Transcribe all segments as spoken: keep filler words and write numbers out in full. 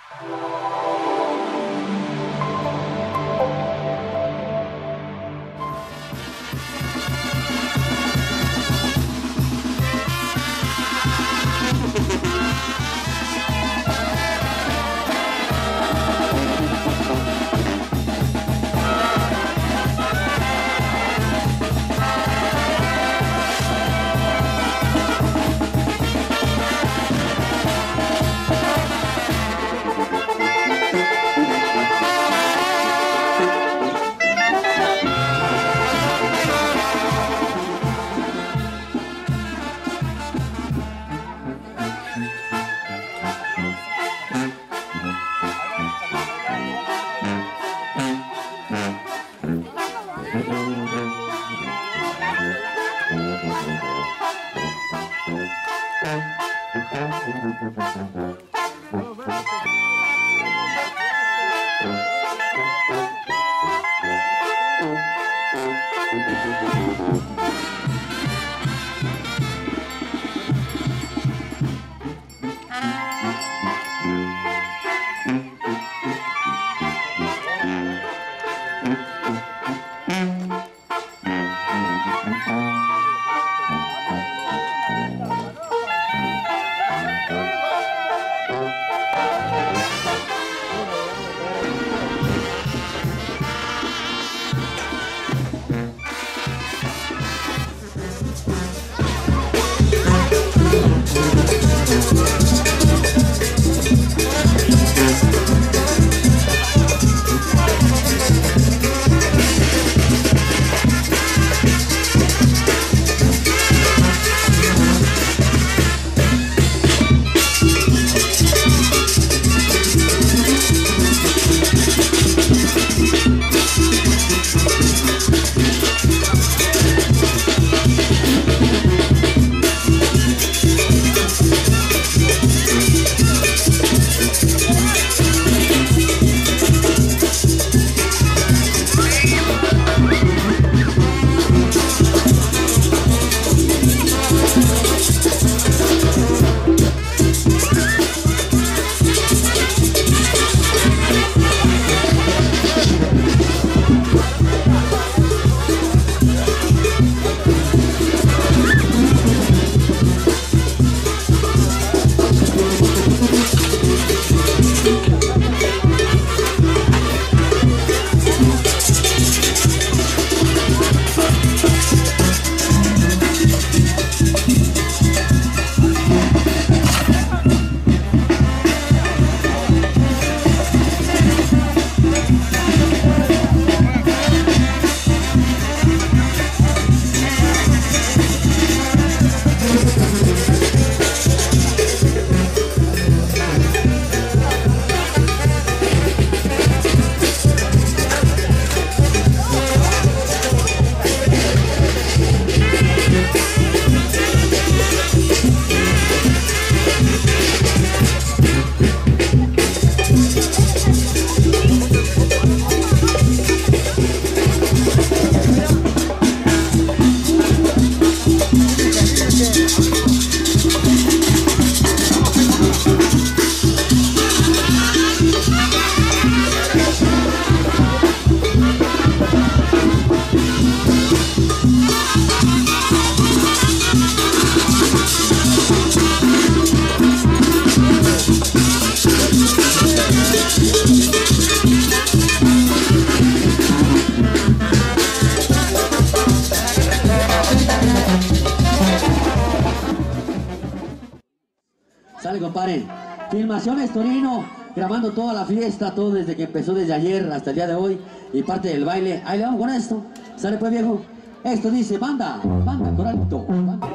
Sale, compadre. Filmaciones Torino, grabando toda la fiesta, todo desde que empezó desde ayer hasta el día de hoy y parte del baile. Ahí le vamos con esto. Sale pues, viejo. Esto dice banda, banda, coralito. Banda.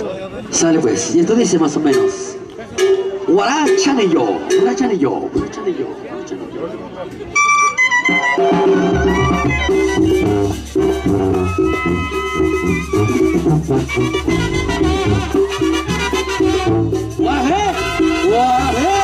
Sale pues, y esto dice más o menos. Guarachanillo, guarachanillo, guarachanillo, guarachanillo. Guarajé, guarajé.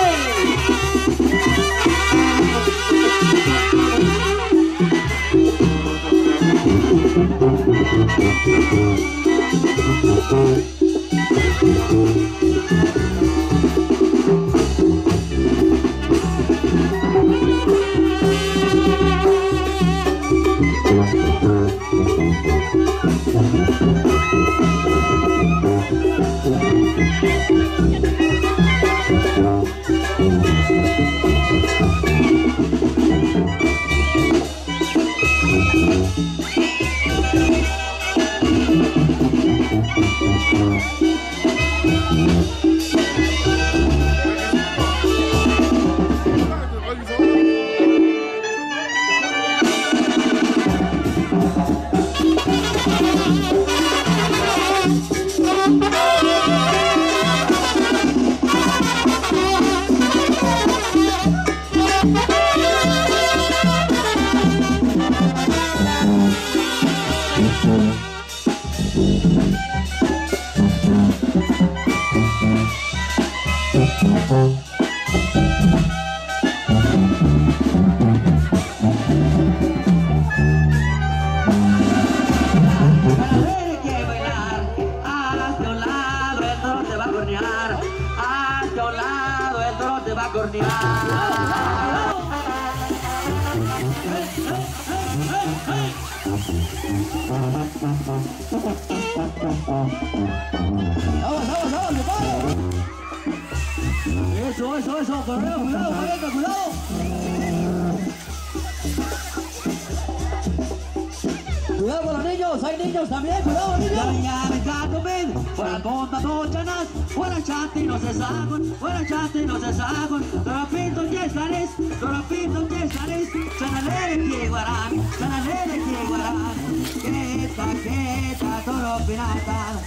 a cornear. Vamos, vamos, vamos, mi padre. Eso, eso, eso, correo, cuidado, cuidado, cuidado. Cuidado con los niños, hay niños también, cuidado niños. Ya me cago ben, fuera conta dochanas, fuera chante no se sacan, fuera chante no se sacan. Torapito ya sales, torapito ya sales, chanalere que guarán, chanalere que guarán. Quieta, quieta, toro pinata,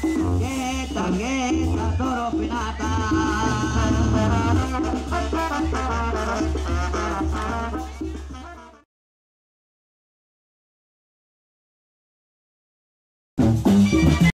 quieta, quieta, toro pinata.